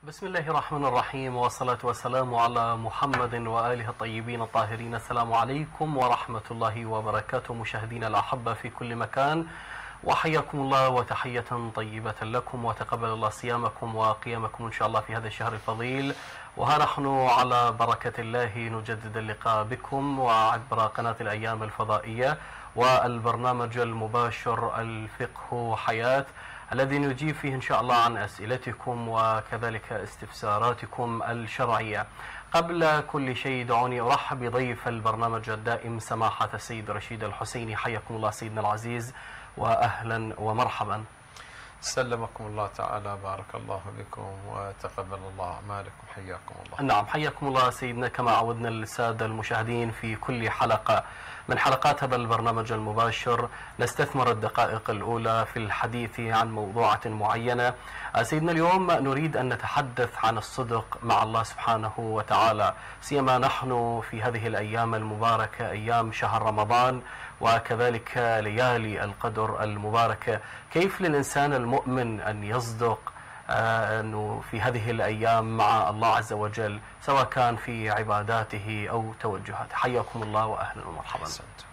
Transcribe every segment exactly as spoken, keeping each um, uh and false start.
بسم الله الرحمن الرحيم، والصلاة والسلام على محمد وآله الطيبين الطاهرين. السلام عليكم ورحمة الله وبركاته مشاهدينا الأحبة في كل مكان، وحياكم الله وتحية طيبة لكم، وتقبل الله صيامكم وقيامكم إن شاء الله في هذا الشهر الفضيل. وها نحن على بركة الله نجدد اللقاء بكم وعبر قناة الأيام الفضائية والبرنامج المباشر الفقه حياة، الذي نجيب فيه إن شاء الله عن أسئلتكم وكذلك استفساراتكم الشرعية. قبل كل شيء دعوني أرحب بضيف البرنامج الدائم سماحة السيد رشيد الحسيني. حياكم الله سيدنا العزيز وأهلا ومرحبا. سلمكم الله تعالى، بارك الله بكم وتقبل الله أعمالكم، حياكم الله. نعم، حياكم الله سيدنا. كما عودنا السادة المشاهدين في كل حلقة من حلقات هذا البرنامج المباشر نستثمر الدقائق الأولى في الحديث عن موضوعة معينة. سيدنا اليوم نريد أن نتحدث عن الصدق مع الله سبحانه وتعالى، سيما نحن في هذه الأيام المباركة، أيام شهر رمضان وكذلك ليالي القدر المباركة. كيف للإنسان المؤمن أن يصدق أنه في هذه الأيام مع الله عز وجل، سواء كان في عباداته أو توجهاته؟ حياكم الله وأهلا ومرحبا.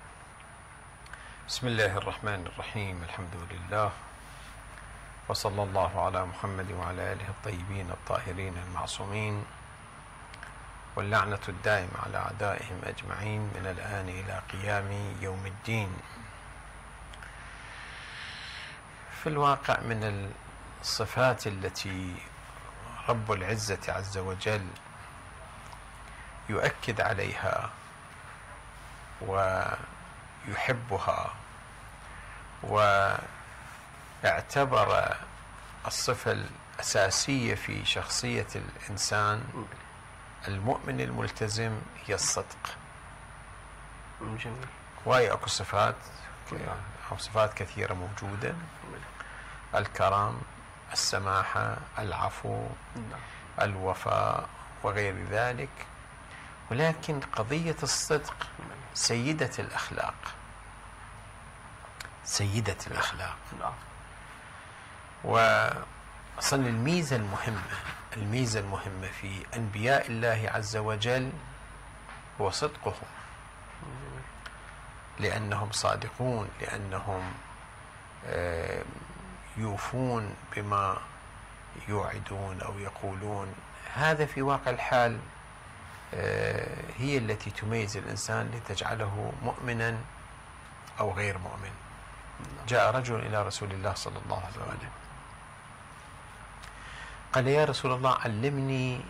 بسم الله الرحمن الرحيم، الحمد لله، وصلى الله على محمد وعلى آله الطيبين الطاهرين المعصومين، واللعنة الدائمة على أعدائهم أجمعين من الآن إلى قيام يوم الدين. في الواقع من الصفات التي رب العزة عز وجل يؤكد عليها ويحبها، واعتبر الصفة الأساسية في شخصية الإنسان المؤمن الملتزم هي الصدق. جميل. وهي أكو صفات أو صفات كثيرة موجودة: الكرم، السماحة، العفو، الوفاء وغير ذلك. ولكن قضية الصدق سيدة الأخلاق، سيدة الأخلاق. وأصل الميزة المهمة الميزة المهمة في أنبياء الله عز وجل هو صدقهم، لأنهم صادقون، لأنهم يوفون بما يوعدون أو يقولون. هذا في واقع الحال هي التي تميز الإنسان لتجعله مؤمنا أو غير مؤمن. جاء رجل إلى رسول الله صلى الله عليه وسلم قال: يا رسول الله، علمني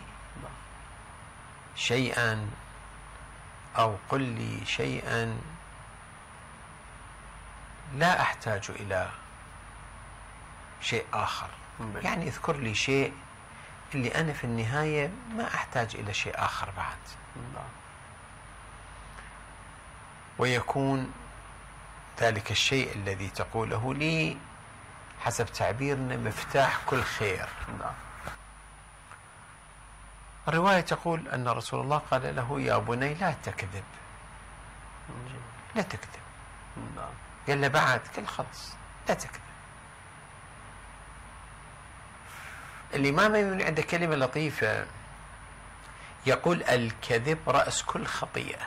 شيئا أو قل لي شيئا لا أحتاج إلى شيء آخر، يعني اذكر لي شيء اللي أنا في النهاية ما أحتاج إلى شيء آخر بعد، ويكون ذلك الشيء الذي تقوله لي حسب تعبيرنا مفتاح كل خير. الرواية تقول أن رسول الله قال له: يا بني لا تكذب، لا تكذب. قال له: بعد؟ قال: خلاص لا تكذب. الإمام ابن عنده كلمة لطيفة يقول: الكذب رأس كل خطيئة.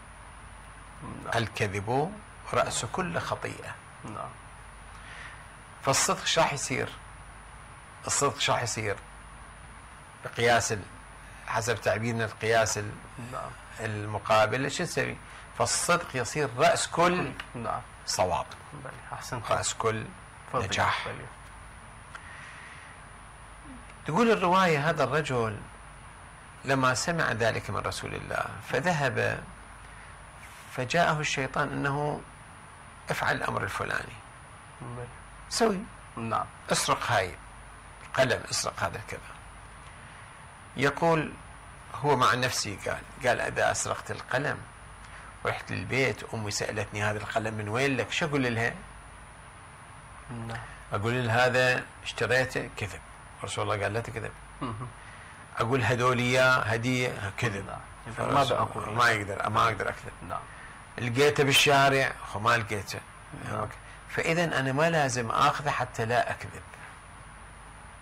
الكذب رأس كل خطيئة. فالصدق ايش راح يصير؟ الصدق ايش راح يصير؟ بقياس حسب تعبيرنا القياس المقابل شو نسوي؟ فالصدق يصير رأس كل صواب، رأس كل نجاح. تقول الرواية: هذا الرجل لما سمع ذلك من رسول الله فذهب فجاءه الشيطان أنه افعل الأمر الفلاني، سوي، نعم، اسرق هاي القلم، اسرق هذا الكذا. يقول هو مع نفسه، قال قال إذا أسرقت القلم ورحت للبيت أمي سألتني هذا القلم من وين لك، شو أقول لها؟ نعم. أقول لها هذا اشتريته، كذب. رسول الله قال لا تكذب. أقول هذول إياه هدية، كذب. ما بقول ما يقدر ما أقدر أكذب. نعم. لقيته بالشارع، ما لقيته. فإذا أنا ما لازم آخذه حتى لا أكذب.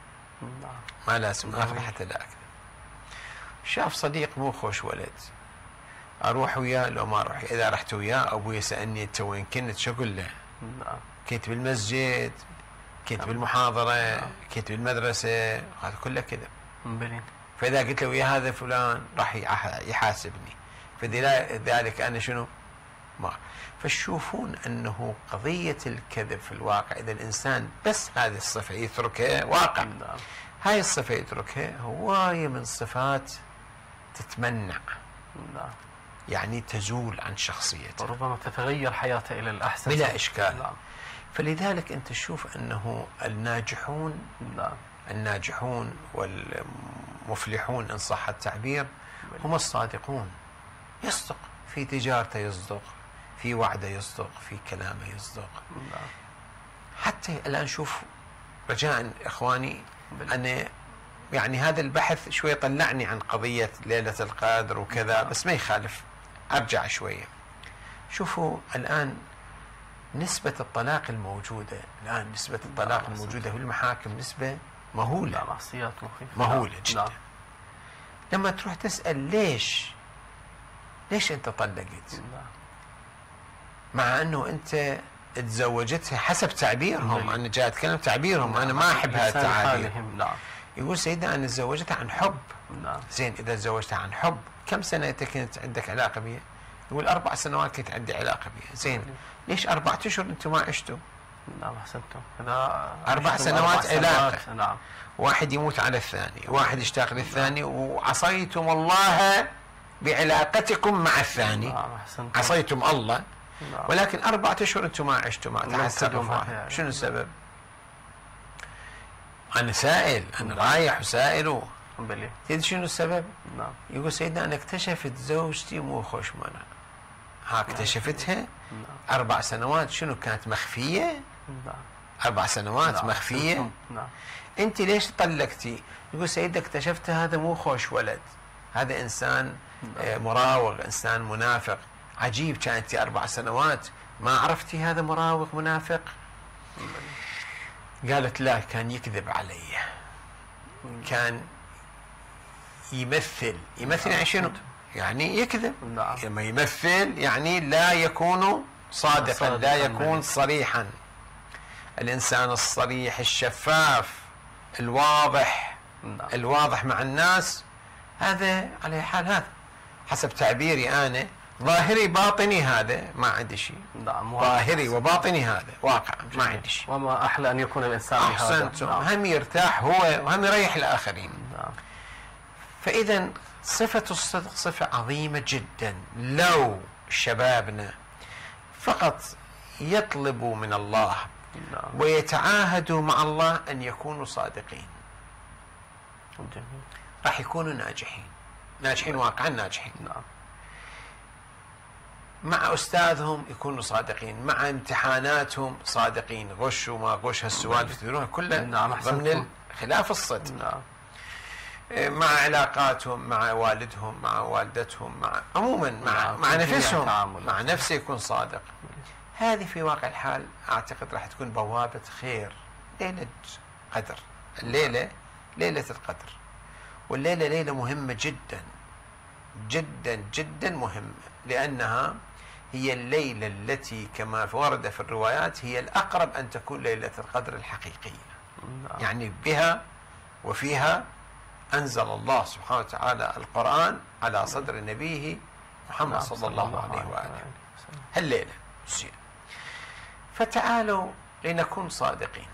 نعم. ما لازم اخذ حتى لا اكذب. شاف صديق مو خوش ولد، اروح وياه لو ما اروح؟ اذا رحت وياه ابوي سالني انت وين كنت، شو اقول له؟ نعم. كنت بالمسجد، كنت نعم. بالمحاضره، نعم. كنت بالمدرسه، هذا كله كذب. مبين. فاذا قلت له ويا هذا فلان راح يحاسبني، فلذلك انا شنو؟ ما فشوفون انه قضيه الكذب في الواقع اذا الانسان بس هذه الصفه يتركها واقع. نعم. هاي الصفه يتركها هوايه من صفات تتمنع، نعم. يعني تزول عن شخصيته، وربما تتغير حياته الى الاحسن بلا اشكال. نعم. فلذلك انت تشوف انه الناجحون نعم. الناجحون والمفلحون ان صح التعبير هم الصادقون. يصدق في تجارته، يصدق في وعده، يصدق في كلامه، يصدق. نعم. حتى الان شوف رجاء اخواني، انا يعني هذا البحث شوي طلعني عن قضيه ليله القدر وكذا، بس ما يخالف ارجع شويه. شوفوا الان نسبه الطلاق الموجوده الان نسبه الطلاق الموجوده في المحاكم نسبه مهوله، معصيات مخيفه مهوله جدا. نعم. لما تروح تسال ليش ليش انت طلقت، نعم. مع انه انت تزوجتها حسب تعبيرهم، نعم. انا جاي اتكلم تعبيرهم، نعم. انا ما احب هذا لسان التعابير. حالهم. نعم. يقول سيدنا انا تزوجتها عن حب. نعم. زين اذا تزوجتها عن حب كم سنه انت كنت عندك علاقه بها؟ يقول اربع سنوات كنت عندي علاقه بها. زين ليش اربع اشهر انتم ما عشتوا؟ نعم احسنتم. اذا اربع سنوات علاقه، نعم. واحد يموت على الثاني، واحد يشتاق للثاني، وعصيتم الله بعلاقتكم مع الثاني. نعم احسنتم. عصيتم الله. نعم. ولكن أربعة أشهر أنتم ما عشتوا، ما تحسبوا معها. شنو السبب؟ أنا سائل، أنا رايح وسائله. بلي. تدري شنو السبب؟ نعم. يقول سيدنا أنا اكتشفت زوجتي مو خوش منها. ها اكتشفتها نعم. أربع سنوات شنو كانت مخفية؟ نعم. أربع سنوات نعم. مخفية؟ نعم. أنت ليش طلقتي؟ يقول سيدنا اكتشفت هذا مو خوش ولد، هذا إنسان آه مراوغ، إنسان منافق. عجيب، كانت أربع سنوات ما عرفتي هذا مراوغ منافق؟ قالت لا، كان يكذب علي، كان يمثل. يمثل يعني شنو؟ يعني يكذب. نعم. لما يمثل يعني لا يكون صادقا، صادقاً لا يكون بلي. صريحا. الإنسان الصريح الشفاف الواضح، نعم. الواضح مع الناس، هذا على حال هذا حسب تعبيري أنا، ظاهري باطني هذا ما عندي شيء. نعم. ظاهري وباطني هذا واقع ما عندي شيء. وما احلى ان يكون الانسان بهذا. احسنتم. نعم. هم يرتاح هو وهم يريح الاخرين. نعم. فاذا صفه الصدق صفه عظيمه جدا. لو شبابنا فقط يطلبوا من الله نعم. ويتعاهدوا مع الله ان يكونوا صادقين، جميل. راح يكونوا ناجحين، ناجحين واقعا ناجحين. نعم. مع أستاذهم يكونوا صادقين، مع امتحاناتهم صادقين، غش وما غش هالسوالف تدرونها كلها نعم. ضمن خلاف الصدق. نعم. مع علاقاتهم مع والدهم، مع والدتهم، مع عموما مع نعم. مع نفسهم، تعامل. مع نفسه يكون صادق. هذه في واقع الحال أعتقد راح تكون بوابة خير. ليلة قدر، الليلة ليلة القدر، والليلة ليلة مهمة جدا جدا جدا مهمة، لأنها هي الليلة التي كما ورد في الروايات هي الأقرب أن تكون ليلة القدر الحقيقية. نعم. يعني بها وفيها أنزل الله سبحانه وتعالى القرآن على صدر نبيه محمد نعم. صلى الله عليه وآله وسلم. هالليلة. زين، فتعالوا لنكون صادقين.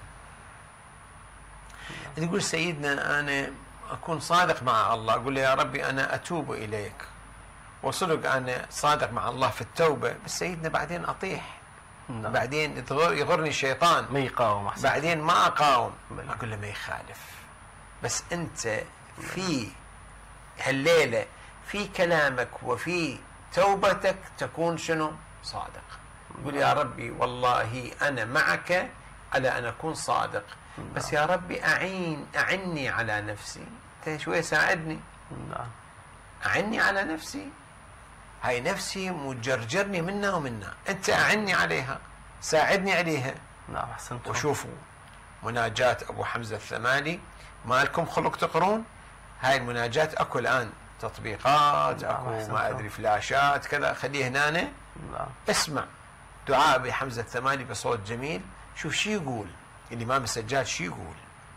تقول سيدنا أنا أكون صادق مع الله، أقول له يا ربي أنا أتوب إليك، وصدق أنا صادق مع الله في التوبة، بس سيدنا بعدين أطيح. نعم. بعدين يغرني الشيطان، ما يقاوم أحسن. بعدين ما أقاوم. بلي. أقول له ما يخالف، بس أنت في هالليلة في كلامك وفي توبتك تكون شنو؟ صادق. يقول يا ربي والله أنا معك على أن أكون صادق، بس يا ربي أعين أعني على نفسي، أنت شوية ساعدني. نعم. أعني على نفسي، هاي نفسي مجرجرني منا ومنا، أنت أعني عليها، ساعدني عليها. نعم أحسنتم. وشوفوا مناجاة أبو حمزة الثمالي، ما لكم خلق تقرون؟ هاي المناجاة أكو الآن تطبيقات، أكو ما أدري فلاشات كذا، خليه هنا اسمع دعاء أبي حمزة الثمالي بصوت جميل، شوف شي يقول الإمام السجاد، شي يقول،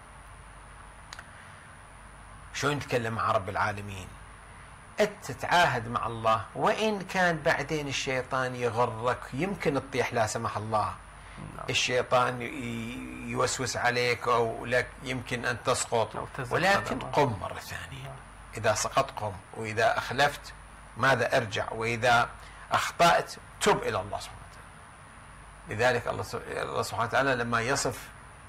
شلون يتكلم مع رب العالمين. أنت تتعاهد مع الله، وإن كان بعدين الشيطان يغرك، يمكن تطيح لا سمح الله، الشيطان يوسوس عليك أو لك يمكن أن تسقط، ولكن قم مرة ثانية. إذا سقطت قم، وإذا أخلفت ماذا أرجع، وإذا أخطأت تب إلى الله سبحانه وتعالى. لذلك الله سبحانه وتعالى لما يصف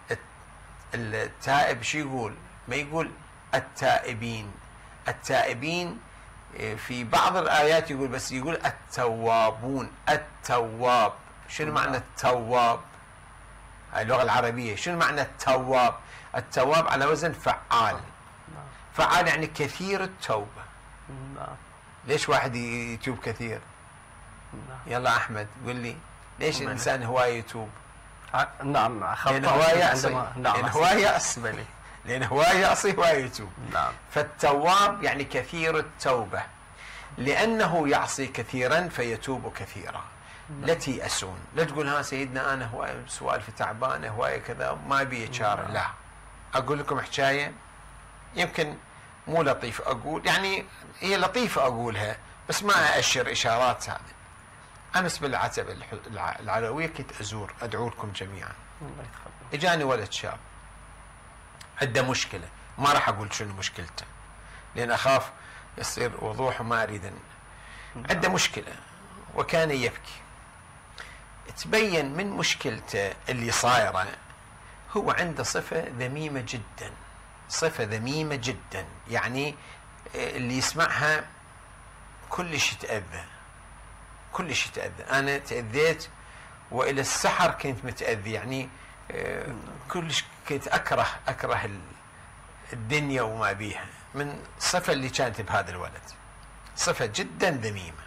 التائب شو يقول؟ ما يقول التائبين، التائبين في بعض الآيات يقول، بس يقول التوابون. التواب شنو معنى التواب؟ هاي اللغة العربية. شنو معنى التواب؟ التواب على وزن فعال. فعال يعني كثير التوبة. ليش واحد يتوب كثير؟ يلا أحمد قل لي ليش الإنسان هواية يتوب؟ نعم لأن هواية يعصي، لأن هواية يعصي، لأن هواية يعصي هواية يتوب. نعم. فالتواب يعني كثير التوبة، لأنه يعصي كثيرا فيتوب كثيرا. لا تيأسون، لا تقول ها سيدنا أنا هواية سوالف تعبانة هواية كذا ما بي شار. لا، أقول لكم حكاية يمكن مو لطيف أقول، يعني هي لطيفة أقولها بس ما أأشر إشارات. هذه أمس بالعتبة العلوية كنت أزور، أدعو لكم جميعا. إجاني ولد شاب عنده مشكلة، ما راح أقول شنو مشكلته لأن أخاف يصير وضوح وما أريد أن. عنده مشكلة وكان يبكي. تبين من مشكلته اللي صايرة هو عنده صفة ذميمة جدا، صفة ذميمة جدا، يعني اللي يسمعها كلش يتأذى، كلش يتأذى. أنا تأذيت وإلى السحر كنت متأذي، يعني كلش كنت أكره أكره الدنيا وما بيها من الصفة اللي كانت بهذا الولد، صفة جدا ذميمة.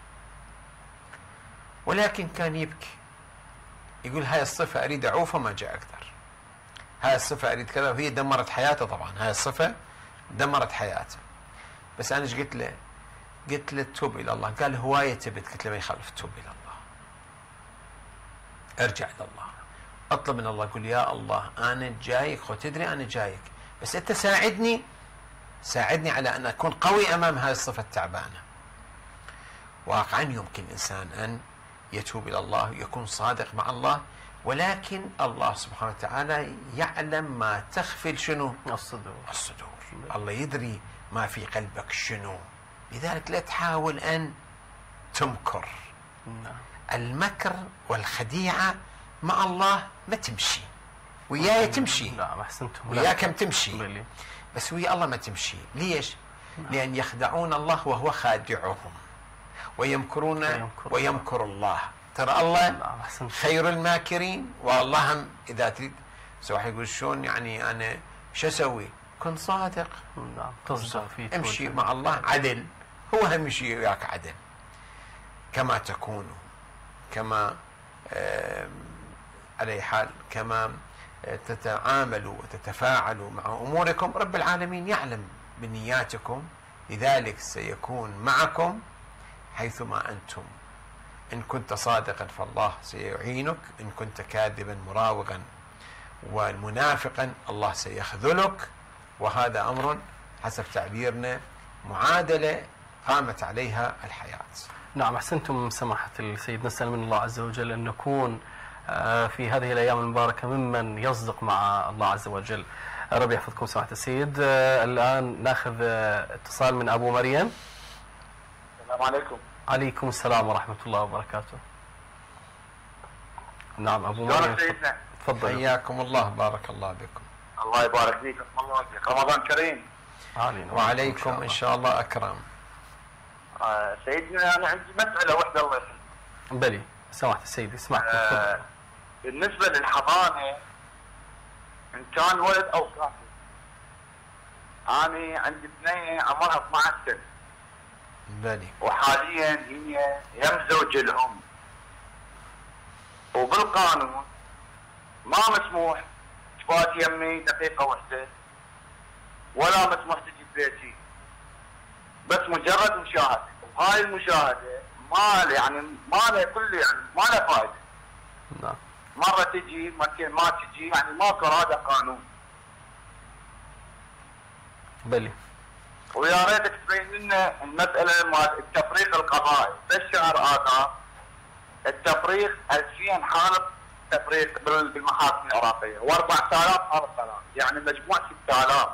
ولكن كان يبكي يقول هاي الصفة أريد أعوفها ما جاء أكثر، هاي الصفة أريد كذا، وهي دمرت حياته. طبعا هاي الصفة دمرت حياته. بس أنا ايش قلت له؟ قلت له توب إلى الله. قال هواية تبت. قلت له ما يخالف، توب إلى الله، ارجع إلى الله، اطلب من الله، قل يا الله أنا جايك، خو تدري أنا جايك، بس أنت ساعدني، ساعدني على أن أكون قوي أمام هذه الصفة التعبانة. واقعا يمكن الإنسان أن يتوب إلى الله، يكون صادق مع الله، ولكن الله سبحانه وتعالى يعلم ما تخفي شنو؟ الصدور. الصدور. الله يدري ما في قلبك شنو. لذلك لا تحاول أن تمكر. المكر والخديعة مع الله ما تمشي، وياي تمشي، لا أحسنتم، وياكم تمشي، بس ويا الله ما تمشي. ليش؟ لأن يخدعون الله وهو خادعهم، ويمكرون ويمكر الله. ترى الله خير الماكرين، والله هم إذا تريد واحد يقول شلون يعني أنا شو أسوي؟ كن صادق، تصدق فيه، امشي مع الله عدل، هو هم يمشي وياك عدل. كما تكونوا، كما آه على أي حال، كما آه تتعاملوا وتتفاعلوا مع أموركم، رب العالمين يعلم بنياتكم، لذلك سيكون معكم حيثما أنتم. إن كنت صادقا فالله سيعينك، إن كنت كاذبا مراوغا ومنافقا الله سيخذلك. وهذا أمر حسب تعبيرنا معادلة قامت عليها الحياة. نعم أحسنتم سماحة السيد. نسأل من الله عز وجل أن نكون في هذه الأيام المباركة ممن يصدق مع الله عز وجل. رب يحفظكم سماحة السيد. الآن ناخذ اتصال من أبو مريم. السلام عليكم. عليكم السلام ورحمة الله وبركاته. نعم أبو مريم تفضل. حياكم الله، بارك الله بكم. الله يبارك فيك، الله يبارك. رمضان كريم. وعليكم إن شاء الله أكرم. آه سيدنا أنا عندي مسألة واحدة الله يسلمك. بلي سماحة السيد اسمعك. آه بالنسبة للحضانة إن كان ولد أو كافر، أنا عندي بنية عمرها اثني عشر سنة. بلي. وحاليا هي يم زوج الأم، وبالقانون ما مسموح تفات يمي دقيقه واحده ولا مسموح تجي بيتي، بس مجرد مشاهده، وهاي المشاهده ما يعني ما لها كل يعني ما لها فائده. نعم. مره تجي مرتين ما تجي، يعني ماكو هذا قانون. بلي. ويا ريتك تبين لنا المساله مال التفريق القضائي، بالشهر هذا التفريق ألفين حالة تفريق بالمحاكم العراقيه وأربعة آلاف حالة طلاق، يعني مجموع ستة آلاف.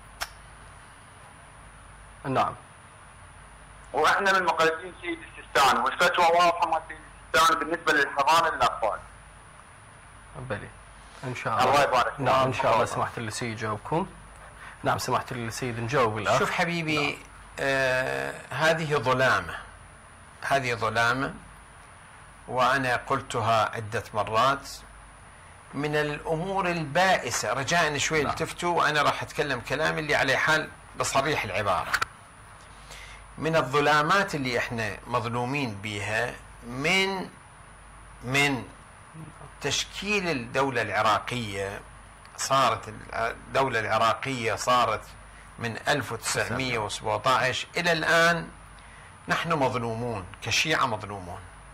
نعم. واحنا من مقلدين سيد السيستاني، والفتوى واضحه مال سيد السيستاني بالنسبه للحضانه للاطفال. بلي. ان شاء الله. الله يبارك. نعم ان شاء الله. سمحت لي السيد يجاوبكم. نعم سمحت لي السيد نجاوب الاخ. شوف حبيبي، آه هذه ظلامه، هذه ظلامه، وانا قلتها عده مرات، من الامور البائسه. رجاء شوي التفتوا، وانا راح اتكلم كلام اللي عليه حال بصريح العباره. من الظلامات اللي احنا مظلومين بها من من تشكيل الدولة العراقية. صارت الدولة العراقية صارت من ألف وتسعمئة وسبعة عشر إلى الآن نحن مظلومون كشيعة، مظلومون.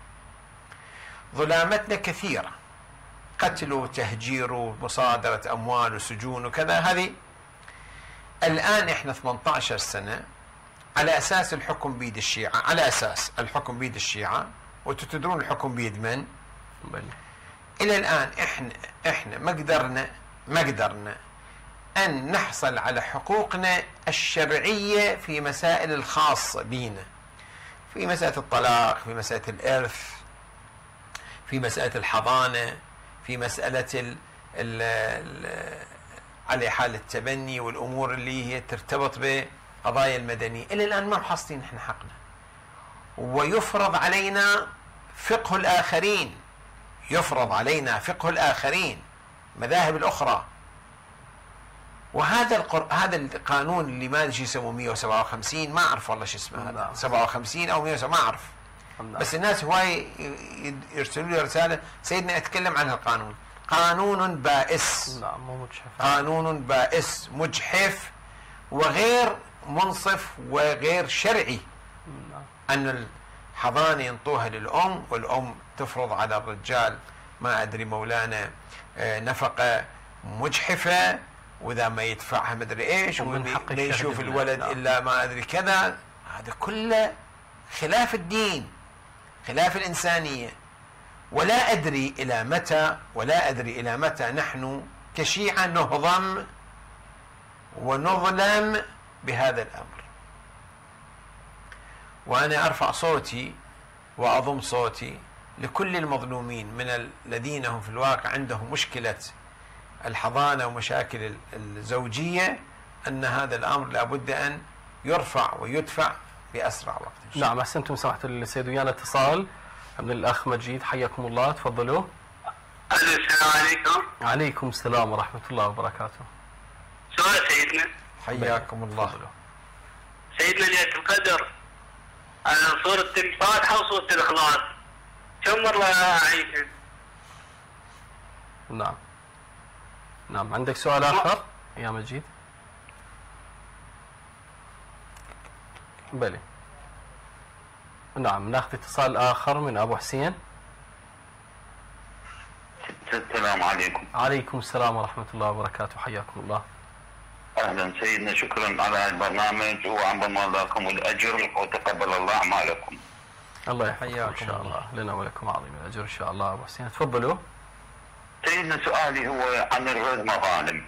ظلامتنا كثيرة، قتل وتهجير ومصادرة أموال وسجون وكذا. هذه الآن احنا ثمانية عشر سنة على أساس الحكم بيد الشيعة، على أساس الحكم بيد الشيعة، وتدرون الحكم بيد من؟ بلي. إلى الآن إحنا إحنا ما قدرنا ما قدرنا أن نحصل على حقوقنا الشرعية في مسائل الخاصة بينا، في مسألة الطلاق، في مسألة الإرث، في مسألة الحضانة، في مسألة ال ال ال على حال التبني والأمور اللي هي ترتبط بقضايا المدنية. إلى الآن ما محصلين إحنا حقنا، ويفرض علينا فقه الآخرين، يفرض علينا فقه الآخرين، مذاهب الأخرى. وهذا القر... هذا القانون اللي ما ادري شو يسموه مئة وسبعة وخمسين، ما اعرف والله شو اسمه هذا، سبعة وخمسين او مئة وسبعة، ما اعرف. بس الناس هواي يرسلوا لي رساله، سيدنا اتكلم عن القانون. قانون بائس. لا مو مجحف. قانون بائس مجحف وغير منصف وغير شرعي. ان الحضانه ينطوها للام، والام تفرض على الرجال ما ادري مولانا نفقه مجحفه، واذا ما يدفعها ما ادري ايش، وما يشوف الولد الا ما ادري كذا. هذا كله خلاف الدين، خلاف الانسانيه. ولا ادري الى متى ولا ادري الى متى نحن كشيعه نهضم ونظلم بهذا الامر. وانا ارفع صوتي واضم صوتي لكل المظلومين من الذين هم في الواقع عندهم مشكله الحضانه ومشاكل الزوجيه، ان هذا الامر لابد ان يرفع ويدفع باسرع وقت. نعم احسنتم. سمحت السيد، ويانا اتصال من الاخ مجيد، حياكم الله، تفضلوا. السلام عليكم. عليكم السلام ورحمه الله وبركاته. سؤال سيدنا. حياكم الله. تفضلوا. سيدنا ليلة القدر على سورة الفاتحة وسورة الإخلاص كم مرة أعيدها؟ نعم. نعم عندك سؤال آخر يا مجيد؟ بلي. نعم ناخذ اتصال آخر من أبو حسين. السلام عليكم. عليكم السلام ورحمة الله وبركاته، حياكم الله. أهلا سيدنا، شكرا على البرنامج وعظم لكم الأجر وتقبل الله أعمالكم. الله يحييكم إن شاء الله، لنا ولكم عظيم الأجر إن شاء الله. أبو حسين تفضلوا. سيدنا سؤالي هو عن المظالم.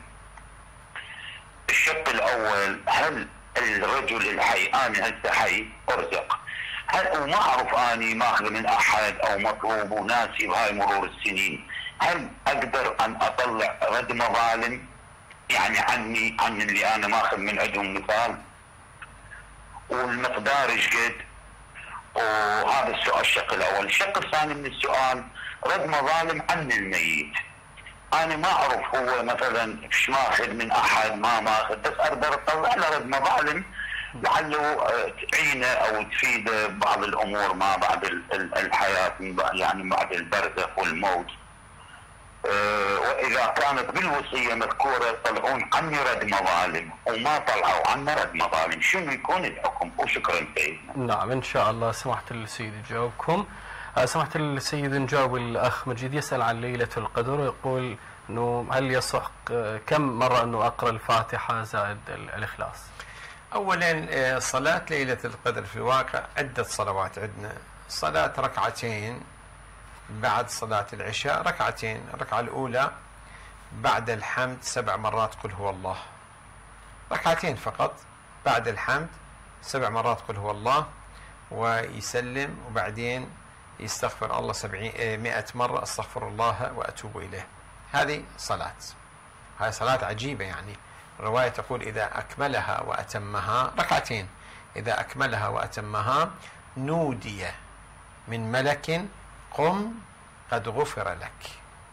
الشق الأول، هل الرجل الحي، أنا هسه حي أرزق، هل وما أعرف أني ماخذ من أحد أو مطلوب وناسي بهاي مرور السنين، هل أقدر أن أطلع رد مظالم يعني عني عن اللي أنا ماخذ من عندهم مثال؟ والمقدار ايش قد؟ وهذا السؤال الشق الأول. الشق الثاني من السؤال، رد مظالم عن الميت. أنا ما أعرف هو مثلا ايش ماخذ من أحد ما ماخذ، بس أقدر أطلع له رد مظالم لعله تعينه أو تفيده ببعض الأمور ما بعد الحياة، يعني بعد البرزخ والموت. وهذا السؤال الشق الأول. الشق الثاني من السؤال، رد مظالم عن الميت. أنا ما أعرف هو مثلا ايش ماخذ من أحد ما ماخذ، بس أقدر أطلع له رد مظالم لعله تعينه أو تفيده ببعض الأمور ما بعد الحياة يعني آه، وإذا كانت بالوصية مذكورة يطلعون عني رد مظالم وما طلعوا عنا رد مظالم، شنو يكون الحكم؟ وشكرا سيدنا. نعم إن شاء الله سماحة السيد يجاوبكم. سماحة السيد نجاوب الأخ مجيد يسأل عن ليلة القدر، يقول أنه هل يصح كم مرة أنه أقرأ الفاتحة زائد الإخلاص؟ أولا صلاة ليلة القدر في الواقع عدة صلوات عندنا. صلاة ركعتين بعد صلاة العشاء، ركعتين، الركعة الأولى بعد الحمد سبع مرات قل هو الله، ركعتين فقط بعد الحمد سبع مرات قل هو الله ويسلم، وبعدين يستغفر الله سبعين مئة مرة استغفر الله وأتوب إليه. هذه صلاة، هذه صلاة عجيبة. يعني الرواية تقول إذا أكملها وأتمها، ركعتين، إذا أكملها وأتمها نودي من ملك قم قد غفر لك،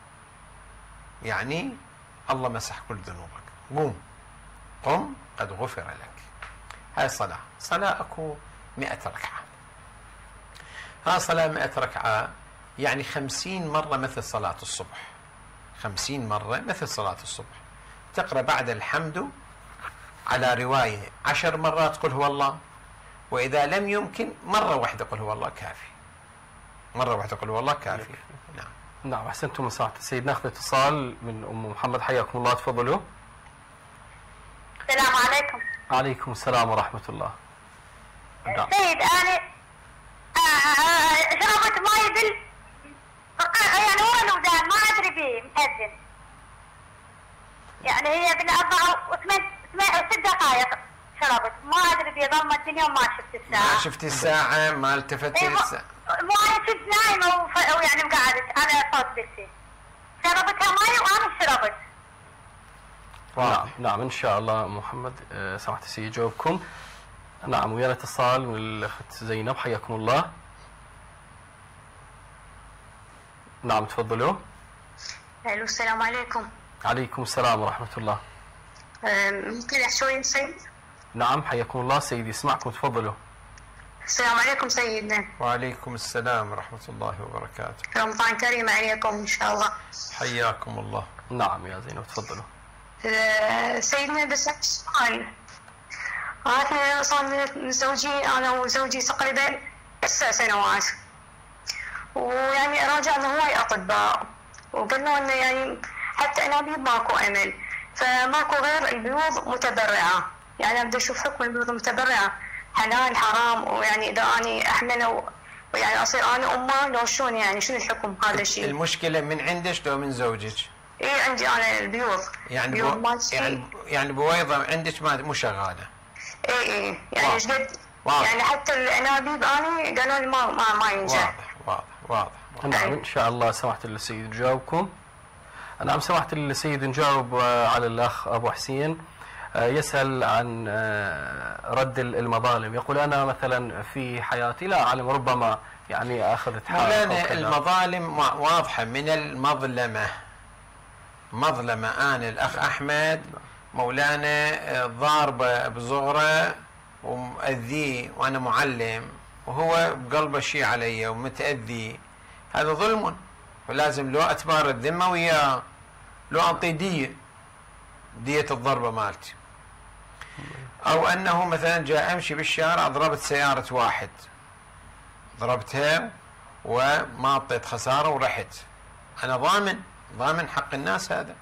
يعني الله مسح كل ذنوبك، قم قم قد غفر لك. هاي صلاة. صلاة أكو مئة ركعة، ها صلاة مئة ركعة يعني خمسين مرة مثل صلاة الصبح، خمسين مرة مثل صلاة الصبح. تقرأ بعد الحمد على رواية عشر مرات قل هو الله، وإذا لم يمكن مرة واحدة قل هو الله كافي، مرة واحدة قل هو الله كافي. نعم نعم أحسنتم سماحة السيد. ناخذ اتصال من أم محمد، حياكم الله، تفضلوا. السلام عليكم. عليكم السلام ورحمة الله. نعم. سيد أنا شربت ماي بال يعني ورا الودان ما أدري بيه مأذن، يعني هي بين أربعة وثمان ست دقائق شربت، ما أدري بيه ضم الدنيا وما شفت الساعة. ما شفت الساعة، ما التفتي للساعة. مو أنا كنت نايمة ويعني مقعدت على صوت بنتي، شربتها ماي وأنا شربت. نعم نعم إن شاء الله محمد سماحة السيد يجاوبكم. نعم ويانا اتصال من الأخت زينب، حياكم الله. نعم تفضلوا. الو السلام عليكم. عليكم السلام ورحمة الله. ممكن شوي سيد؟ نعم حياكم الله سيدي، يسمعكم، تفضلوا. السلام عليكم سيدنا. وعليكم السلام ورحمة الله وبركاته. رمضان كريم عليكم إن شاء الله. حياكم الله. نعم يا زينب تفضلوا. سيدنا بس سؤال، أنا صار زوجي أنا وزوجي تقريبا تسع سنوات، ويعني راجعنا هواي أطباء وقالوا إنه يعني حتى أنابيب ماكو أمل، فماكو غير البيوض متبرعة. يعني أبدأ أشوف حكم البيوض المتبرعة حلال حرام، ويعني إذا أنا أحمل ويعني أصير أنا أمه لو شلون، يعني شنو الحكم هذا الشيء؟ المشكلة من عندك لو من زوجك؟ إيه عندي أنا البيوض. يعني بو... يعني يعني بويضة عندك ما مو شغالة. إيه إيه يعني ايش قد يعني حتى الأنابيب أنا قالوا لي ما ما ما ينجح. واضح واضح واضح. نعم إن شاء الله سماحة السيد نجاوبكم. نعم سماحة السيد نجاوب على الأخ أبو حسين، يسأل عن رد المظالم. يقول أنا مثلا في حياتي لا أعلم، ربما يعني أخذت حق. مولانا المظالم واضحة من المظلمة. مظلمة أنا الأخ أحمد مولانا ضاربة بصغره ومؤذيه وأنا معلم وهو بقلبه شيء علي ومتأذي، هذا ظلم، ولازم لو أتبار الذمة وياه، لو أعطي دية دية الضربة مالتي. أو أنه مثلا جاء أمشي بالشارع ضربت سيارة واحد، ضربتها وما أعطيت خسارة ورحت، أنا ضامن ضامن حق الناس هذا.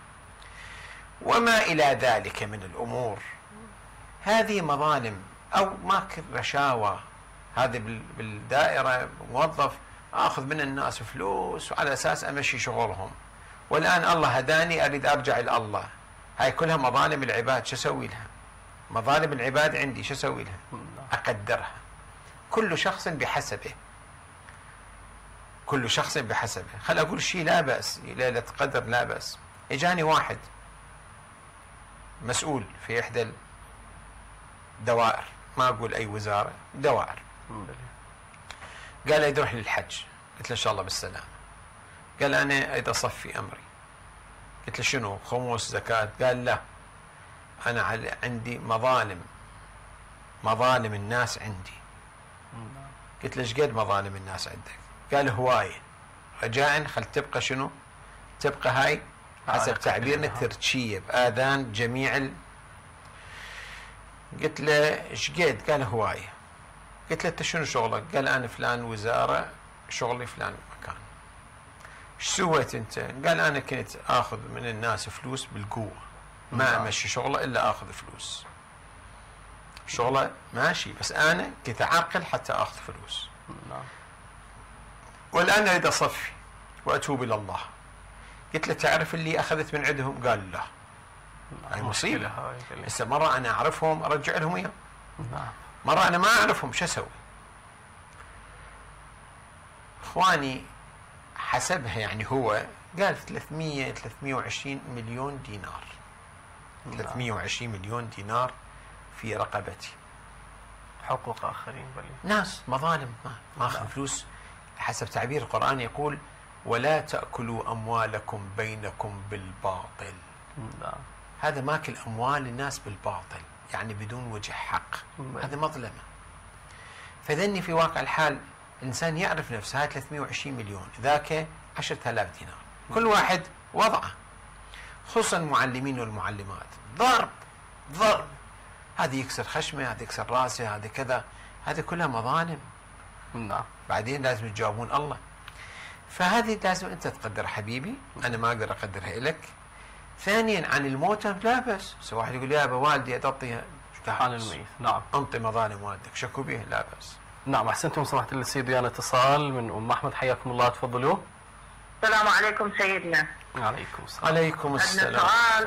وما إلى ذلك من الأمور، هذه مظالم. أو ماكل رشاوى، هذه بالدائرة موظف آخذ من الناس فلوس وعلى أساس أمشي شغلهم، والآن الله هداني أريد أرجع إلى الله. هاي كلها مظالم العباد، شو أسوي لها؟ مظالم العباد عندي شو أسوي لها؟ أقدرها. كل شخص بحسبه، كل شخص بحسبه. خل أقول شيء لا بأس، ليلة قدر لا بأس. إجاني واحد مسؤول في إحدى الدوائر، ما أقول أي وزارة، دوائر، قال لي روح للحج. قلت له إن شاء الله بالسلامة. قال أنا أريد أصفي أمري. قلت له شنو، خمس زكاة؟ قال لا، أنا عندي مظالم، مظالم الناس عندي. قلت له ايش قد مظالم الناس عندك؟ قال هواية، رجاء خل تبقى شنو تبقى هاي حسب آه تعبيرنا ترتشيه باذان جميع ال... قلت له ايش قد؟ قال هوايه. قلت له انت شنو شغلك؟ قال انا فلان وزاره شغلي فلان مكان. ايش سويت انت؟ قال انا كنت اخذ من الناس فلوس بالقوه، ما امشي شغله الا اخذ فلوس. شغله ماشي بس انا كنت اعقل حتى اخذ فلوس. نعم. والان اريد اصفي واتوب الى الله. قلت له تعرف اللي اخذت من عندهم؟ قال لا. هاي مصيبه. هسه مره انا اعرفهم ارجع لهم اياه. نعم. مره انا ما اعرفهم شو اسوي؟ اخواني حسبها يعني هو قال ثلاثمية ثلاثمية وعشرين مليون دينار. ثلاثمية وعشرين مليون دينار في رقبتي. حقوق اخرين بل ناس مظالم ما ماخذ فلوس. حسب تعبير القرآن يقول ولا تأكلوا أموالكم بينكم بالباطل. نعم. هذا ماكل أموال الناس بالباطل يعني بدون وجه حق. هذا مظلمة. فذني في واقع الحال الإنسان يعرف نفسه هاي ثلاثمية وعشرين مليون ذاك عشرة آلاف دينار. كل واحد وضعه خصوصا المعلمين والمعلمات ضرب ضرب. هذا يكسر خشمه، هذا يكسر راسه، هذا كذا، هذا كلها مظالم. نعم. بعدين لازم تجاوبون الله. فهذه لازم انت تقدر حبيبي، انا ما اقدر اقدرها لك. ثانيا عن الموتى لا بأس، بس واحد يقول يا ابا والدي تعطيها عن الميت. نعم. انطي مظالم والدك شكوا به لا بأس. نعم احسنتم. سمحت للسيد ويانا اتصال من ام احمد، حياكم الله، تفضلوا. السلام عليكم سيدنا. عليكم السلام. عليكم السلام. السؤال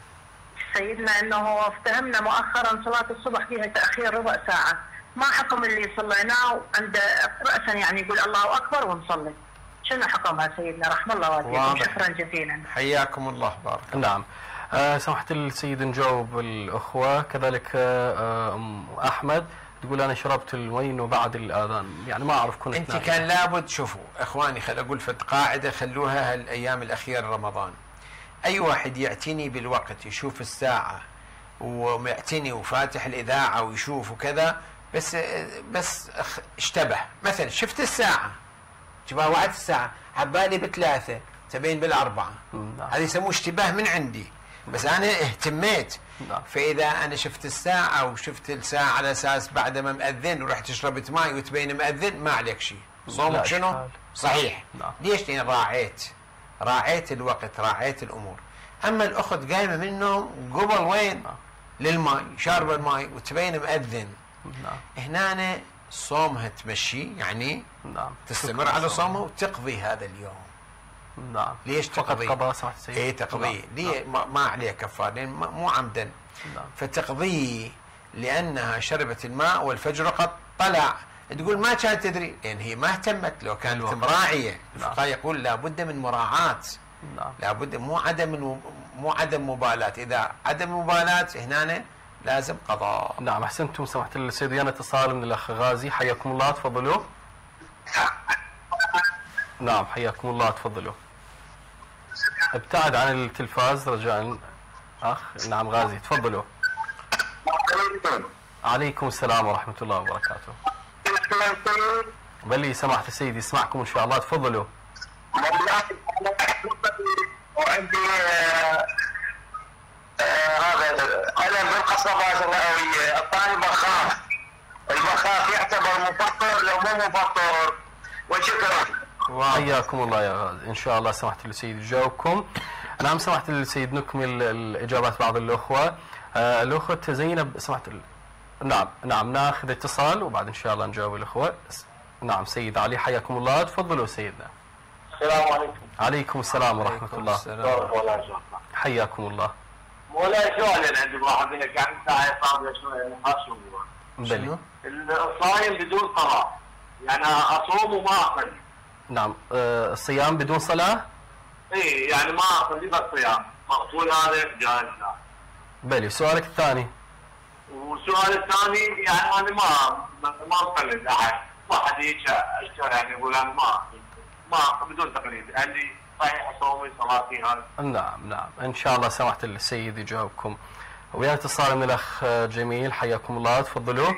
سيدنا انه افتهمنا مؤخرا صلاة الصبح فيها تأخير ربع ساعة، ما حكم اللي صليناه عند رأسا يعني يقول الله أكبر ونصلي؟ شنو حكمها سيدنا؟ رحم الله والديكم. شكرا جزيلا. حياكم الله بارك الله. نعم. آه سمحت السيد نجاوب الأخوة. كذلك آه أم أحمد تقول أنا شربت المي وبعد الآذان، يعني ما أعرف كنت أنت نايم. كان لابد شوفوا إخواني خل أقول في قاعدة خلوها هالأيام الأخيرة رمضان. أي واحد يعتني بالوقت يشوف الساعة ومعتني وفاتح الإذاعة ويشوف وكذا، بس بس اشتبه مثلا شفت الساعة جبا وعد الساعة حبالي بثلاثة تبين بالأربعة، هذا يسموه اشتباه من عندي، بس أنا اهتميت. فإذا أنا شفت الساعة وشفت الساعة على أساس بعد ما مأذن ورحت شربت ماي وتبين مأذن ما عليك شيء، صومك شنو؟ صحيح. لا. ليش؟ لأن راعيت راعيت الوقت راعيت الأمور. أما الأخت قايمة منه قبل وين؟ للماي شاربة الماي وتبين مأذن. نعم. هنا صومها تمشي يعني نعم. تستمر على صومها وتقضي هذا اليوم. نعم. ليش تقضي؟ فقط قضاء سمحت السيد. اي تقضي. ليه ما, ما عليه كفاره لان مو عمدا. نعم. فتقضيه لانها شربت الماء والفجر قد طلع. تقول ما كانت تدري لان هي ما اهتمت. لو كانت الوقت. مراعيه نعم. الفقهاء يقول لابد من مراعاه. نعم. لابد مو عدم مو عدم مبالاه. اذا عدم مبالاه هنا لازم قضاء. نعم احسنتم. سمحت للسيد ويانا اتصال من الاخ غازي، حياكم الله، تفضلوا. نعم حياكم الله، تفضلوا. ابتعد عن التلفاز رجاء اخ. نعم غازي تفضلوا. عليكم السلام ورحمة الله وبركاته. بلي سمحت السيد يسمعكم ان شاء الله، تفضلوا. وعندي هذا ألم بالقصبات الرئوية. الثاني بخاف. البخاف يعتبر مفطر لو مو مفطر؟ وشكرا. حياكم الله يا غازي، ان شاء الله سمحت للسيد يجاوبكم. نعم سمحت للسيد نكمل الاجابات بعض الاخوه. آه الاخت زينب سمحت ال... نعم نعم ناخذ اتصال وبعد ان شاء الله نجاوب الاخوه. نعم سيد علي حياكم الله، تفضلوا سيدنا. السلام عليكم. عليكم السلام ورحمه الله. حياكم الله. ولا سؤال عندي واحد هيك يعني ساعه صار شويه حاشو. بلي. الصايم بدون صلاه يعني اصوم وما اكل. نعم آه الصيام بدون صلاه؟ اي يعني ما اكل بس صيام مقبول هذا جائز. بلي. سؤالك الثاني. والسؤال الثاني يعني انا ما ما اقلد احد، واحد هيك اشتغل يعني يقول انا ما ما بدون تقليد عندي صحيح صومي صلاتي هذا. نعم نعم ان شاء الله سمحت السيد يجاوبكم. ويا اتصال من الاخ جميل، حياكم الله، تفضلوا.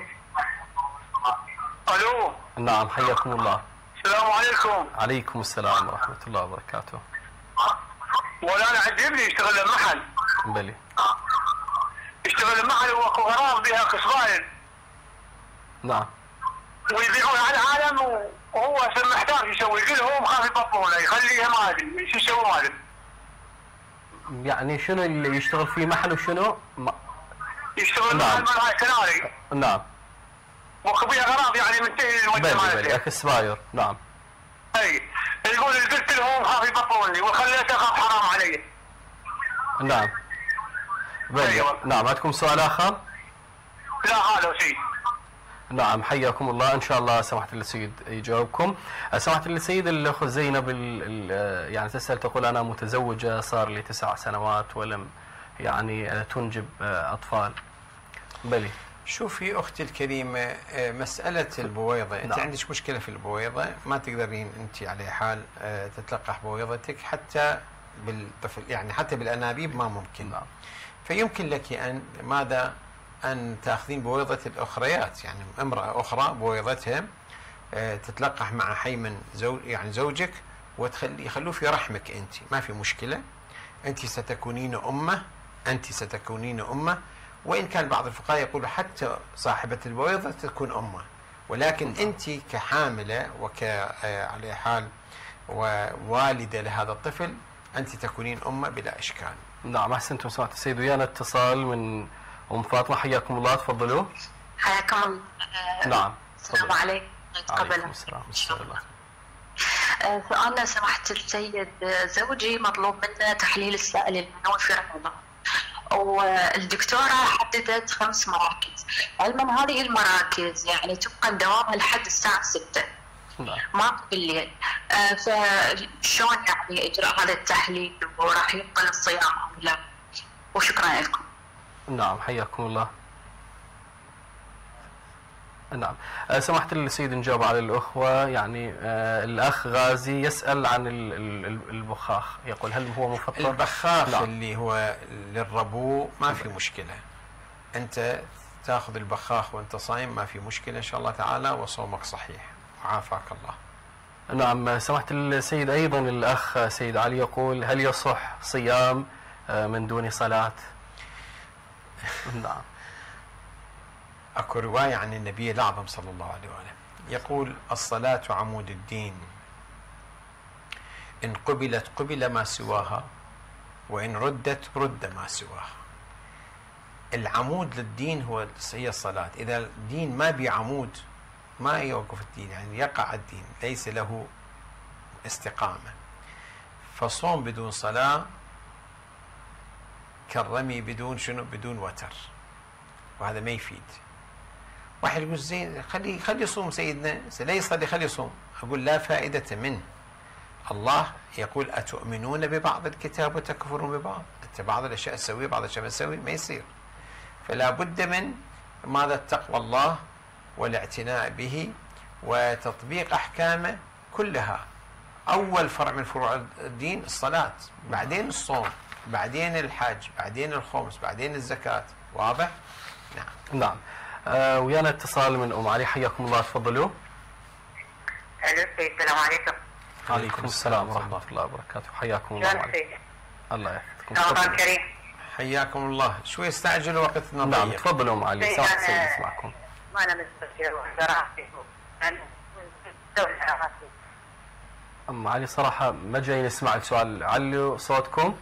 الو. نعم حياكم الله. السلام عليكم. عليكم السلام ورحمة الله وبركاته. ولا انا عندي ابني يشتغل بمحل. بلي. يشتغل بمحل وغرام بها قصباين. نعم. ويبيعون على العالم وهو محتاج يسوي، يقول هو مخاف يبطونه يخليها ما ادري شو يسوي ما ادري. يعني شنو اللي يشتغل في محل وشنو؟ ما... يشتغل نعم. محل مال كناري. نعم. وخبيها غرام يعني منتهي المده مالته. بلي بلي اكسباير. نعم. اي يقول قلت له هو مخاف يبطوني وخليته اخاف حرام علي. نعم. بلي. أيوة. نعم. عندكم سؤال اخر؟ لا هذا شيء. نعم حياكم الله، ان شاء الله سماحة السيد يجاوبكم. سماحة السيد الاخت زينب يعني تسأل تقول انا متزوجة صار لي تسع سنوات ولم يعني تنجب اطفال. بلي. شوفي اختي الكريمه، مساله البويضه، انت نعم. عندك مشكله في البويضه، ما تقدرين انت على حال تتلقح بويضتك حتى بالطفل، يعني حتى بالانابيب ما ممكن. نعم. فيمكن لك ان ماذا ان تاخذين بويضه الاخريات، يعني امراه اخرى بويضتها تتلقح مع حي من زوج يعني زوجك وتخلي يخلوه في رحمك انت، ما في مشكله. انت ستكونين امه، انت ستكونين امه، وإن كان بعض الفقهاء يقولوا حتى صاحبة البويضة تكون أمه، ولكن أنت كحاملة وكعلى حال ووالدة لهذا الطفل أنت تكونين أمه بلا إشكال. نعم أحسنتم سماحة السيد. ويانا اتصال من أم فاطمة، حياكم الله، تفضلوا. حياكم الله. نعم. السلام عليكم. عليكم السلام. سؤالنا سماحة السيد، زوجي مطلوب منه تحليل السائل المنوي في رمضان، والدكتورة حددت خمس مراكز، علما هذه المراكز يعني تبقى دوامها لحد الساعة ستة ما بالليل، آه فشلون يعني إجراء هذا التحليل وراح يبطل الصيام أو لا؟ وشكرا لكم. نعم حياكم الله. نعم أه سمحت السيد نجاوب على الأخوة. يعني أه الأخ غازي يسأل عن البخاخ، يقول هل هو مفطر؟ البخاخ لا. اللي هو للربو ما في مشكلة، أنت تأخذ البخاخ وأنت صايم ما في مشكلة إن شاء الله تعالى، وصومك صحيح وعافاك الله. نعم سمحت السيد. أيضا الأخ سيد علي يقول هل يصح صيام من دون صلاة؟ نعم. اكو روايه عن النبي الاعظم صلى الله عليه واله يقول الصلاه عمود الدين، ان قبلت قبل ما سواها وان ردت رد ما سواها. العمود للدين هو هي الصلاه، اذا الدين ما بعمود ما يوقف الدين، يعني يقع الدين، ليس له استقامه. فصوم بدون صلاه كالرمي بدون شنو؟ بدون وتر، وهذا ما يفيد. واحد يقول زين خلي خلي يصوم سيدنا، لا يصلي خلي يصوم، اقول لا فائده منه. الله يقول اتؤمنون ببعض الكتاب وتكفرون ببعض، انت بعض الاشياء تسوي بعض الاشياء ما تسوي، ما يصير. فلا بد من ماذا؟ تقوى الله والاعتناء به وتطبيق احكامه كلها. اول فرع من فروع الدين الصلاه، بعدين الصوم، بعدين الحج، بعدين الخمس، بعدين الزكاه. واضح؟ نعم. نعم. آه ويانا اتصال من ام علي، حياكم الله، تفضلوا. الو السلام عليكم. وعليكم السلام ورحمه الله وبركاته، حياكم الله. الله يحفظكم. رمضان كريم. حياكم الله. شوي استعجلوا وقتنا. نعم تفضلوا ام علي، سامح السيد يسمعكم. ما انا مستشير وزراعتي انا ام علي صراحه ما جاي نسمع السؤال، علوا صوتكم.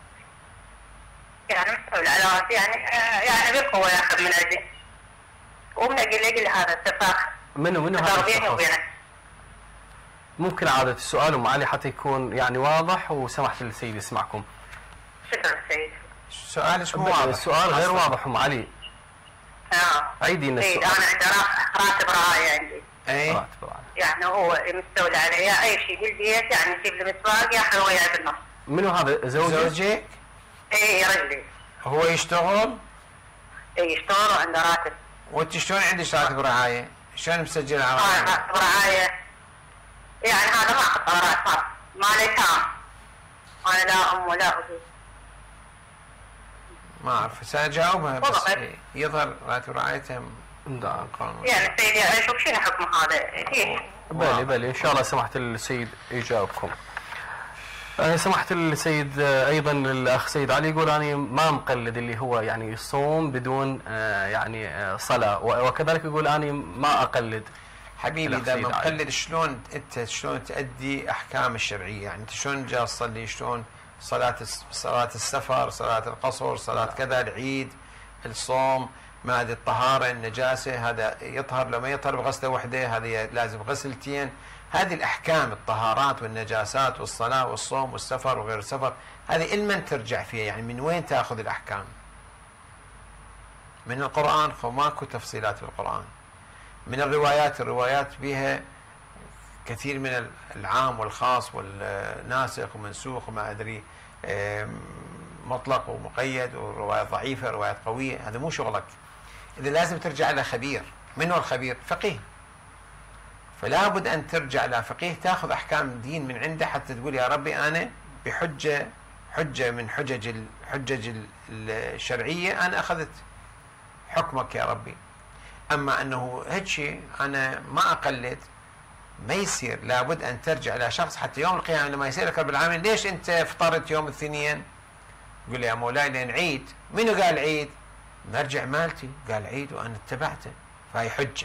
يعني مستوى العلاقات يعني يعني بالقوه ياخذ من عندي ومن اجل اجل هذا التفاخ. منو منو هذا الشخص؟ ممكن عادة السؤال ام علي حتى يكون يعني واضح وسمحت للسيد يسمعكم. شكرا سيد. سؤالك مو واضح. السؤال غير واضح ام علي. اه عيدي لنا السؤال. انا عندي راتب رعايه عندي. اي راتب رعايه. يعني هو مستولى علي اي شيء بالبيت، يعني يجيب لي مسواق ياخذ وياه بالنص. منو هذا؟ زوجك؟ زوجك؟ اي رجلي. هو يشتغل؟ اي يشتغل وعنده راتب. وانت شلون عندك راتب رعايه؟ شلون مسجل على راتب؟ اه راتب رعايه. يعني هذا ما اخذ راتب، ما لي كام. انا لا ام ولا ابو. ما اعرف ساجاوبها بس يظهر راتب رعايته نعم قانون. يعني سيدي اشوف شنو حكم هذا؟ بلي بلي ان شاء الله سمحت السيد يجاوبكم. سمحت السيد ايضا الاخ سيد علي يقول انا ما مقلد اللي هو يعني يصوم بدون يعني صلاه، وكذلك يقول انا ما اقلد. حبيبي اذا ما مقلد شلون انت شلون تؤدي احكام الشرعيه؟ يعني انت شلون جاي تصلي؟ شلون صلاه صلاه السفر، صلاه القصر، صلاه كذا، العيد، الصوم، ماده الطهاره، النجاسه، هذا يطهر لو ما يطهر بغسله وحده، هذه لازم غسلتين. هذه الأحكام، الطهارات والنجاسات والصلاة والصوم والسفر وغير السفر، هذه إلمن ترجع فيها؟ يعني من وين تأخذ الأحكام؟ من القرآن، فماكو تفصيلات في القرآن. من الروايات، الروايات بها كثير من العام والخاص والناسخ ومنسوخ وما أدري، مطلق ومقيد، وروايات ضعيفة روايات قوية. هذا مو شغلك. إذا لازم ترجع إلى خبير. من هو الخبير؟ فقيه. فلا بد أن ترجع إلى فقيه تأخذ أحكام دين من عنده حتى تقول يا ربي أنا بحجة حجة من حجج الحجج الشرعية أنا أخذت حكمك يا ربي. أما أنه هيك شيء أنا ما أقلد، ما يصير. لابد أن ترجع إلى شخص حتى يوم القيامة لما يصير لك رب العالمين ليش أنت فطرت يوم الاثنين؟ يقول يا مولاي لأن عيد. منو قال عيد؟ مرجع مالتي قال عيد وأنا اتبعته، فهي حجة.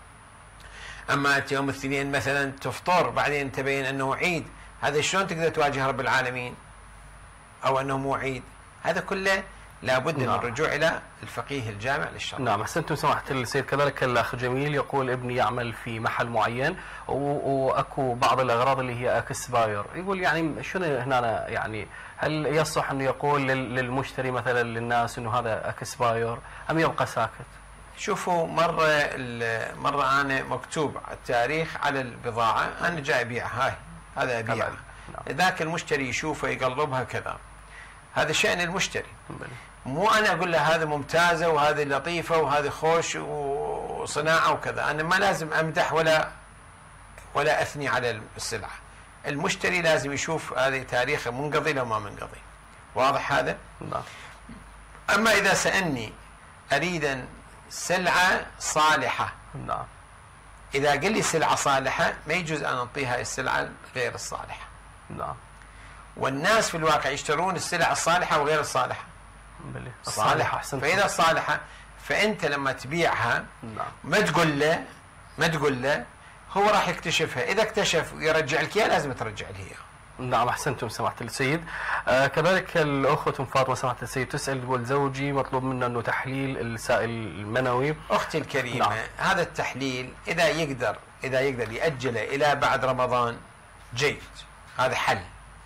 أما أنت يوم الاثنين مثلا تفطر بعدين تبين أنه عيد، هذا شلون تقدر تواجه رب العالمين؟ أو أنه مو عيد؟ هذا كله لابد نعم. من الرجوع إلى الفقيه الجامع للشرع. نعم أحسنتم سماحة السيد. كذلك الأخ جميل يقول ابني يعمل في محل معين وأكو بعض الأغراض اللي هي أكسباير، يقول يعني شنو هنا يعني هل يصح أنه يقول للمشتري مثلا للناس أنه هذا أكسباير أم يبقى ساكت؟ شوفوا مرة مرة أنا مكتوب التاريخ على البضاعة أنا جاي أبيعها، هاي هذا أبيعها. ذاك المشتري يشوفه يقلبها كذا، هذا شأن المشتري. مو أنا أقول له هذا ممتازة وهذه لطيفة وهذه خوش وصناعة وكذا. أنا ما لازم أمدح ولا ولا أثني على السلعة. المشتري لازم يشوف هذه تاريخه منقضي لو ما منقضي. واضح هذا؟ نعم. أما إذا سألني أريد سلعة صالحة، نعم، إذا قال لي سلعة صالحة ما يجوز أن أعطيها السلعة غير الصالحة. نعم. والناس في الواقع يشترون السلع الصالحة وغير الصالحة. بلي. الصالحة. فإذا الصالحة فأنت لما تبيعها نعم. ما تقول له ما تقول له هو راح يكتشفها. إذا اكتشف ويرجع لك إياها لازم ترجع له إياها. نعم أحسنتم سماحة السيد. آه كذلك الأخت فاطمة سماحة السيد تسأل تقول زوجي مطلوب منه أنه تحليل السائل المنوي. أختي الكريمة نعم. هذا التحليل إذا يقدر إذا يقدر يأجله إلى بعد رمضان جيد، هذا حل.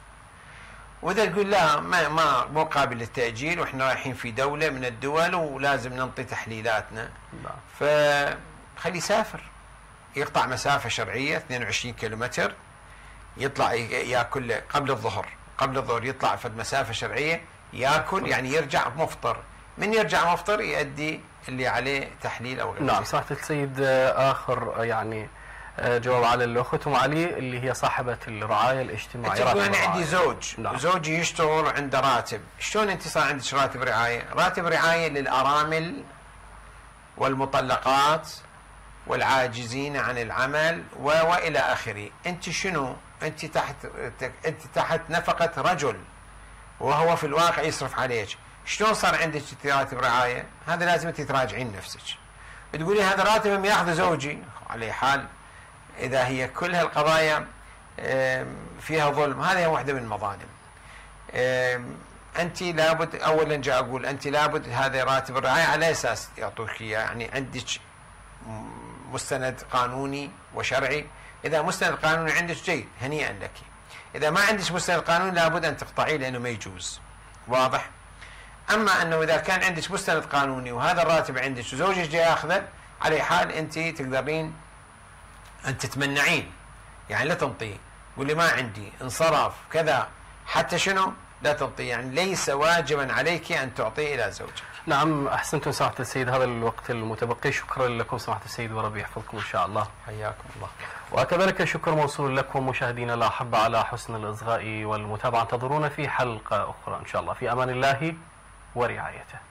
وإذا تقول لا ما ما مو قابل للتأجيل وإحنا رايحين في دولة من الدول ولازم ننطي تحليلاتنا، نعم. فخلي يسافر، يقطع مسافة شرعية اثنين وعشرين كيلومتر، يطلع ياكل قبل الظهر، قبل الظهر يطلع فد مسافة شرعية ياكل، يعني يرجع مفطر، من يرجع مفطر يؤدي اللي عليه تحليل أو غيره. نعم سماحة السيد. آخر يعني جواب على الأخت أم علي اللي هي صاحبة الرعاية الاجتماعية. تقول أنا عندي زوج، نعم. زوجي يشتغل عنده راتب، شلون أنت صار عندك راتب رعاية؟ راتب رعاية للأرامل والمطلقات والعاجزين عن العمل وإلى آخره. أنت شنو؟ أنت تحت أنت تحت نفقة رجل وهو في الواقع يصرف عليك، شلون صار عندك راتب رعاية؟ هذا لازم أنت تراجعين نفسك. تقولي هذا راتب ياخذ زوجي، على حال إذا هي كل هالقضايا فيها ظلم، هذه واحدة من المظالم. أنت لابد أولا جاء أقول أنت لابد هذا راتب الرعاية على أساس يعطوك إياه، يعني عندك مستند قانوني وشرعي. إذا مستند قانوني عندك جيد هنيئا لك. إذا ما عندك مستند قانوني لابد أن تقطعيه لأنه ما يجوز. واضح؟ أما أنه إذا كان عندك مستند قانوني وهذا الراتب عندك وزوجك جاي ياخذه، على حال أنت تقدرين أن تتمنعين، يعني لا تنطيه، قولي ما عندي انصرف كذا، حتى شنو لا تنطيه، يعني ليس واجبا عليك أن تعطيه إلى زوجك. نعم أحسنتم سماحة السيد. هذا الوقت المتبقي شكرا لكم سماحة السيد وربي يحفظكم إن شاء الله. حياكم الله. وكذلك الشكر موصول لكم مشاهدينا الأحبة على حسن الإصغاء والمتابعة. انتظرونا في حلقة أخرى إن شاء الله. في أمان الله ورعايته.